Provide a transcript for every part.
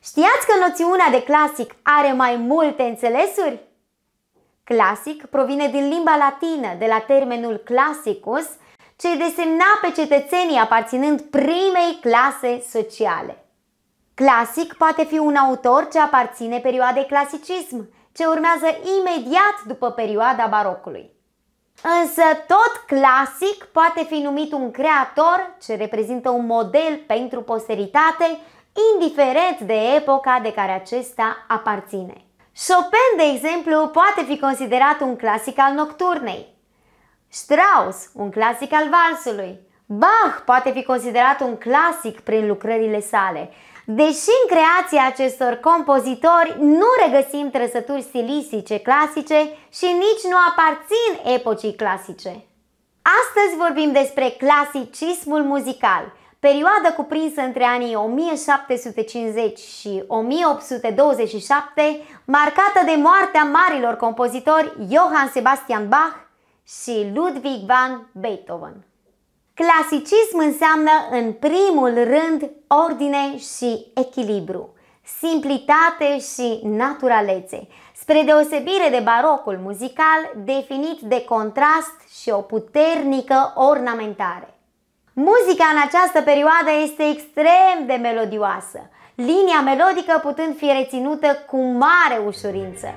Știați că noțiunea de clasic are mai multe înțelesuri? Clasic provine din limba latină, de la termenul classicus, ce desemna pe cetățenii aparținând primei clase sociale. Clasic poate fi un autor ce aparține perioadei clasicism, ce urmează imediat după perioada barocului. Însă tot clasic poate fi numit un creator ce reprezintă un model pentru posteritate, indiferent de epoca de care acesta aparține. Chopin, de exemplu, poate fi considerat un clasic al nocturnei, Strauss, un clasic al valsului, Bach poate fi considerat un clasic prin lucrările sale, deși în creația acestor compozitori nu regăsim trăsături stilistice clasice și nici nu aparțin epocii clasice. Astăzi vorbim despre clasicismul muzical, perioadă cuprinsă între anii 1750 și 1827, marcată de moartea marilor compozitori Johann Sebastian Bach și Ludwig van Beethoven. Clasicism înseamnă în primul rând ordine și echilibru, simplitate și naturalețe, spre deosebire de barocul muzical definit de contrast și o puternică ornamentare. Muzica în această perioadă este extrem de melodioasă, linia melodică putând fi reținută cu mare ușurință.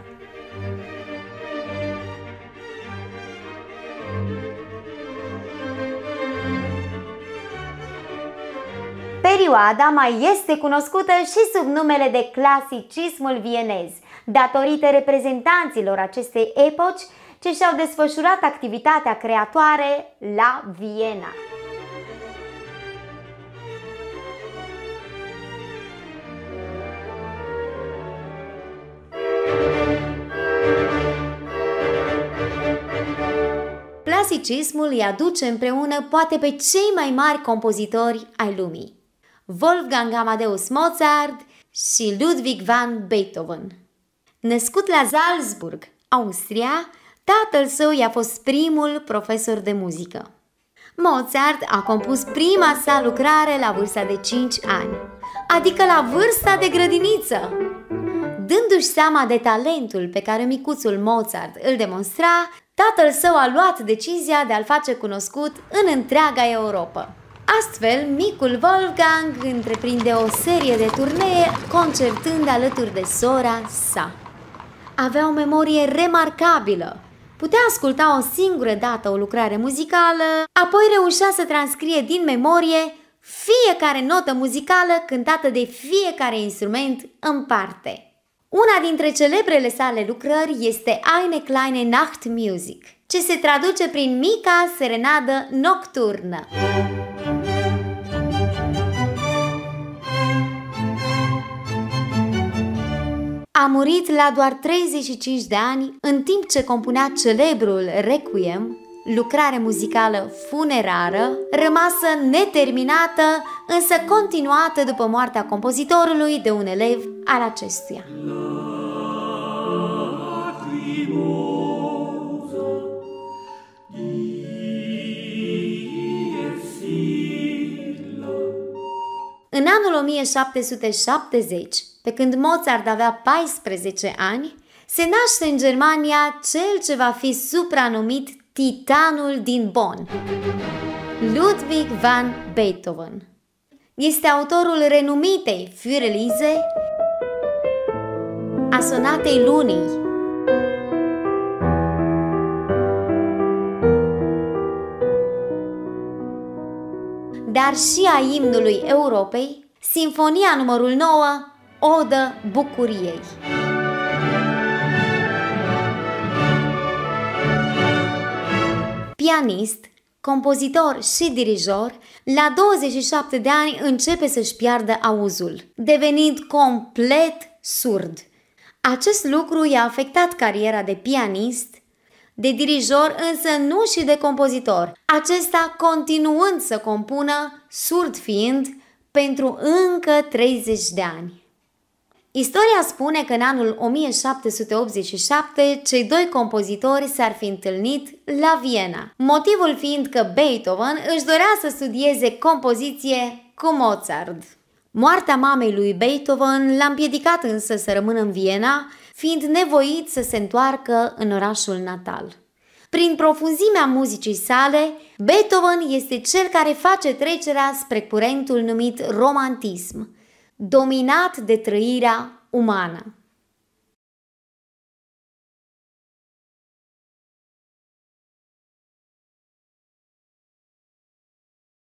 Perioada mai este cunoscută și sub numele de clasicismul vienez, datorită reprezentanților acestei epoci ce și-au desfășurat activitatea creatoare la Viena. Clasicismul îi aduce împreună poate pe cei mai mari compozitori ai lumii, Wolfgang Amadeus Mozart și Ludwig van Beethoven. Născut la Salzburg, Austria, tatăl său i-a fost primul profesor de muzică. Mozart a compus prima sa lucrare la vârsta de 5 ani, adică la vârsta de grădiniță. Dându-și seama de talentul pe care micuțul Mozart îl demonstra, tatăl său a luat decizia de a-l face cunoscut în întreaga Europa. Astfel, micul Wolfgang întreprinde o serie de turnee concertând alături de sora sa. Avea o memorie remarcabilă. Putea asculta o singură dată o lucrare muzicală, apoi reușea să transcrie din memorie fiecare notă muzicală cântată de fiecare instrument în parte. Una dintre celebrele sale lucrări este Eine kleine Nachtmusik, ce se traduce prin mica serenadă nocturnă. A murit la doar 35 de ani, în timp ce compunea celebrul Requiem, lucrare muzicală funerară, rămasă neterminată, însă continuată după moartea compozitorului de un elev al acestuia. În anul 1770, pe când Mozart avea 14 ani, se naște în Germania cel ce va fi supranumit Titanul din Bonn, Ludwig van Beethoven. Este autorul renumitei Für Elise, a sonatei Lunii, dar și a imnului Europei, Sinfonia numărul 9, Odă bucuriei. Pianist, compozitor și dirijor, la 27 de ani începe să-și piardă auzul, devenind complet surd. Acest lucru i-a afectat cariera de pianist, de dirijor, însă nu și de compozitor, acesta continuând să compună, surd fiind, pentru încă 30 de ani. Istoria spune că în anul 1787 cei doi compozitori s-ar fi întâlnit la Viena, motivul fiind că Beethoven își dorea să studieze compoziție cu Mozart. Moartea mamei lui Beethoven l-a împiedicat însă să rămână în Viena, fiind nevoit să se întoarcă în orașul natal. Prin profunzimea muzicii sale, Beethoven este cel care face trecerea spre curentul numit romantism, dominat de trăirea umană.